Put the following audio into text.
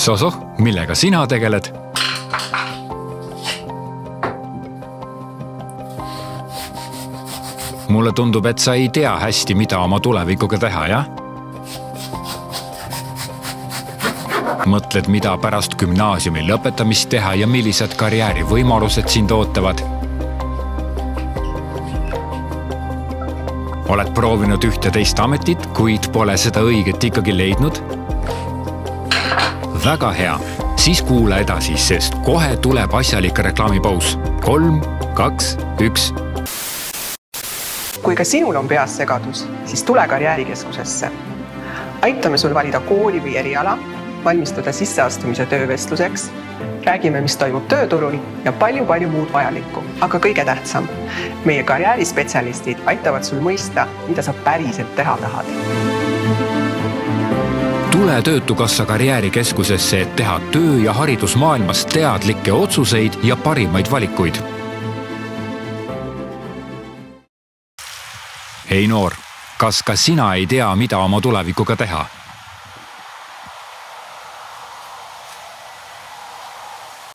Sosoh, millega sina tegeled? Mulle tundub, et sa ei tea hästi, mida oma tulevikuga teha, jah? Mõtled, mida pärast gümnaasiumi lõpetamist teha ja millised karjäärivõimalused sind ootavad? Oled proovinud ühte teist ametit, kuid pole seda õiget ikkagi leidnud? Väga hea, siis kuula edasi, sest kohe tuleb asjalik reklaamipaus. 3, 2, 1. Kui ka sinul on peas segadus, siis tule karjäärikeskusesse. Aitame sul valida kooli või eriala, valmistuda sisseastumise töövestluseks, räägime, mis toimub tööturul ja palju muud vajalikku. Aga kõige tähtsam, meie karjäärispetsialistid aitavad sul mõista, mida sa päriselt teha tahad. Tule Töötukassa karjäärikeskusesse, et teha töö- ja haridusmaailmas teadlikke otsuseid ja parimaid valikuid. Hei noor, kas ka sina ei tea, mida oma tulevikuga teha?